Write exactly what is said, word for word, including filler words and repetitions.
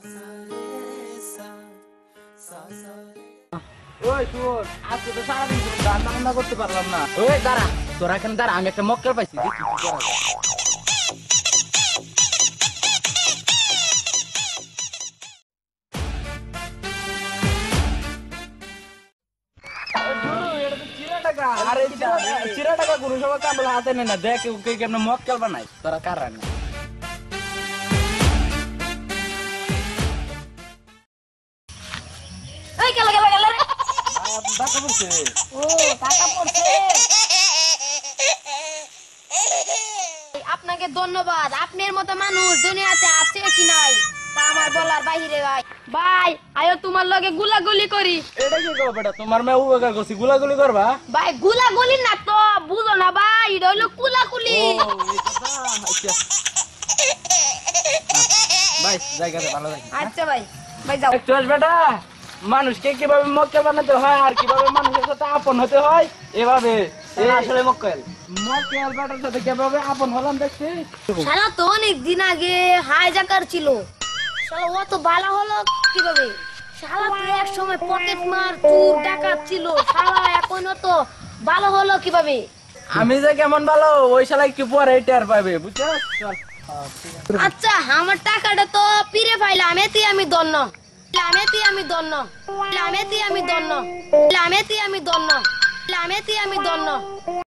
ওই শুন, আজকে তো সারাদিন কোনো রান্না বান্না করতে পারলাম না। ওই দাঁড়া, তোরা এখানে দাঁড়া, আমি একটা মক্কেল পাইছি, দেখি কি করা যায়। আরে চিরা টাকা কোনো সময় কামড় হাতে নেই না, দেখ ওকে কেমন মক্কেল বানাই, তোরা কার রান্না। এই গেল গেল গেল রে। টাকা পড়ছে। ও টাকা পড়ছে। আপনাকে ধন্যবাদ, আপনার মতো মানুষ দুনিয়াতে আছে কি নাই তা আমার বলার বাইরে ভাই। ভাই আয়ো তোমার লগে গুলাগুলি করি। এটা কি গো বেটা, তোমার মেয়ে উপকার করছি, গুলাগুলি করবা? ভাই গুলাগুলি না তো বুঝো না ভাই, এটা হলো কুলাকুলি। ও এই কথা, আচ্ছা ভাই জায়গাতে ভালো থাকি। আচ্ছা ভাই, ভাই যাও। চল বেটা, মানুষকে কিভাবে মক্কেল বানাতে হয় আর কিভাবে মানুষের সাথে আপন হতে হয় এভাবে। এই আসলে মক্কেল মক্কেল বেটার সাথে কিভাবে আপন হলাম দেখছি। শালা তো অনেক দিন আগে হাইজাকার ছিল, শালা ও তো ভালো হলো কিভাবে? শালা তো এক সময় পকেট মার চুর ডাকাত ছিল, শালা এখন তো ভালো হলো কিভাবে? আমি যে কেমন ভালো ওই শালা একটু পরে টের পাবে, বুঝছো? চল। আচ্ছা আমার টাকাটা তো পিরে পাইলাম, এতে আমি দন্ন লামেতি আমি দন্ন লামেতি আমি দন্ন লামেতি আমি দন্ন লামেতি আমি দন্ন